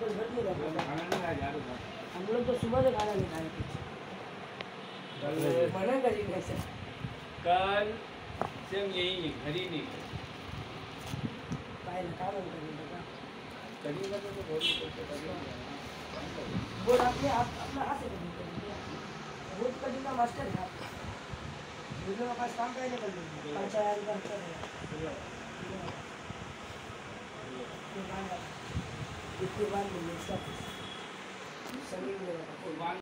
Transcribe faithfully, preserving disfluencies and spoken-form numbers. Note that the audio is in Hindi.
कुछ घट नहीं रहा खाना नहीं खाया यार हम लोग तो सुबह से खाना नहीं खाए कुछ कल मना करिए कैसे कल से हम यही नहीं घर ही नहीं काय ना काम करेंगे का करेंगे तो बहुत कुछ करेंगे वो आपने आप अपना हाथ से करेंगे वो कटिंग का मास्टर है आप वीडियो का पास काम करने कर लीजिए अच्छा यार इधर कर इसके बाद में सब सभी मिलेगा